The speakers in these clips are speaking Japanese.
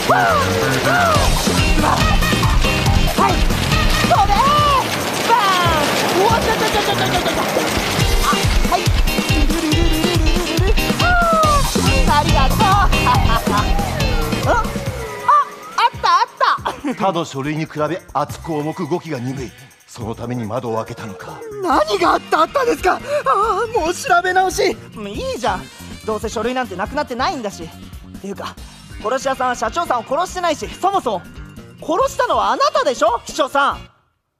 はい、それバーン。うわ、ちょはい、ありがとう。あった他の書類に比べ厚く重く動きが鈍い。そのために窓を開けたのか。 何があったんですか。もう調べ直し。もういいじゃん、どうせ書類なんてなくなってないんだし。っていうか殺し屋さんは社長さんを殺してないし、そもそも殺したのはあなたでしょ、秘書さん。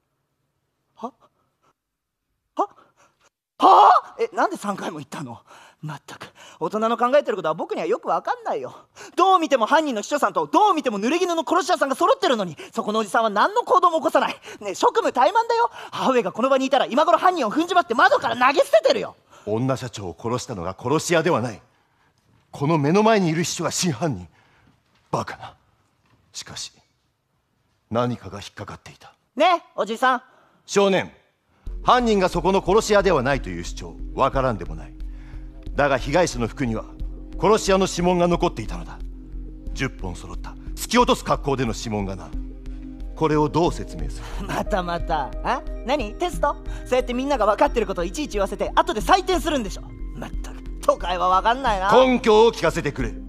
はあ、なんで3回も言ったの。まったく大人の考えてることは僕にはよくわかんないよ。どう見ても犯人の秘書さんとどう見ても濡れ衣の殺し屋さんが揃ってるのに、そこのおじさんは何の行動も起こさない。ねえ、職務怠慢だよ。母上がこの場にいたら今頃犯人を踏んじまって窓から投げ捨ててるよ。 女社長を殺したのが殺し屋ではない。この目の前にいる秘書が真犯人。バカな。しかし何かが引っかかっていた。 ねえおじさん。 少年、犯人がそこの殺し屋ではないという主張わからんでもない。だが被害者の服には殺し屋の指紋が残っていたのだ。10本揃った突き落とす格好での指紋がな。これをどう説明する。 また何テスト。そうやってみんなが分かってることをいちいち言わせて後で採点するんでしょ。まったく都会は分かんないな。 根拠を聞かせてくれ。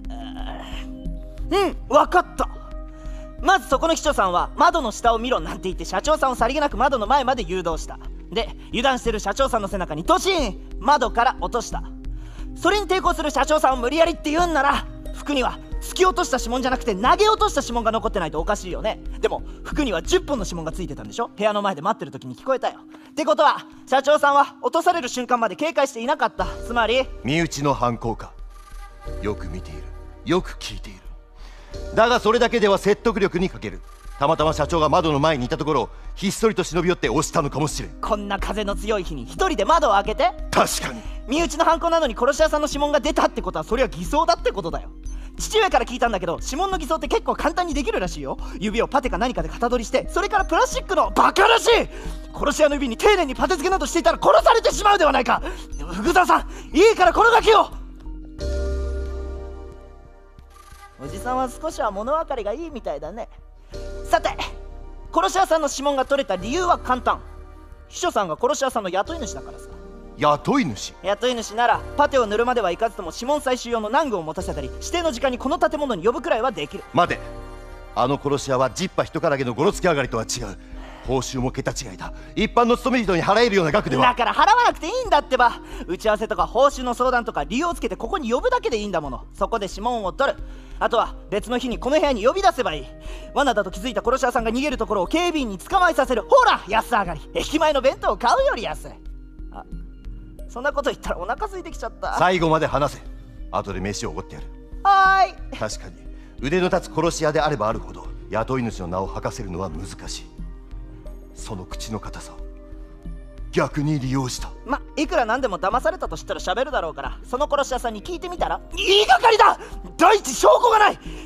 分かった。まずそこの秘書さんは窓の下を見ろなんて言って社長さんをさりげなく窓の前まで誘導した。で油断してる社長さんの背中にドシーン窓から落とした。それに抵抗する社長さんを無理やりって言うんなら、服には突き落とした指紋じゃなくて投げ落とした指紋が残ってないとおかしいよね。でも服には10本の指紋がついてたんでしょ。部屋の前で待ってる時に聞こえたよ。ってことは社長さんは落とされる瞬間まで警戒していなかった。つまり身内の犯行か。よく見ている、よく聞いている。だがそれだけでは説得力に欠ける。たまたま社長が窓の前にいたところをひっそりと忍び寄って押したのかもしれん。 こんな風の強い日に一人で窓を開けて。 確かに身内の犯行なのに殺し屋さんの指紋が出たってことはそれは偽装だってことだよ。父親から聞いたんだけど指紋の偽装って結構簡単にできるらしいよ。指をパテか何かで型取りして、それからプラスチックのバカらしい殺し屋の指に丁寧にパテ付けなどしていたら殺されてしまうではないか。でも福沢さん、いいからこれだけを。おじさんは少しは物分かりがいいみたいだね。さて殺し屋さんの指紋が取れた理由は簡単。秘書さんが殺し屋さんの雇い主だからさ。 雇い主ならパテを塗るまではいかずとも指紋採集用の難具を持たせたり指定の時間にこの建物に呼ぶくらいはできる。 待て、あの殺し屋はジッパ人からげのゴロつき上がりとは違う。報酬も桁違いだ。一般の勤め人に払えるような額では。 だから払わなくていいんだってば。打ち合わせとか報酬の相談とか理由をつけてここに呼ぶだけでいいんだもの。そこで指紋を取る。あとは別の日にこの部屋に呼び出せばいい。罠だと気づいた殺し屋さんが逃げるところを警備員に捕まえさせる。ほら安上がり。駅前の弁当を買うより安い。そんなこと言ったらお腹空いてきちゃった。 最後まで話せ。後で飯をおごってやる。 はーい。 確かに腕の立つ殺し屋であればあるほど雇い主の名を吐かせるのは難しい。その口の堅さを逆に利用した。 いくらなんでも騙されたとしたら喋るだろうから、その殺し屋さんに聞いてみたら。言いがかりだ。第一証拠がない。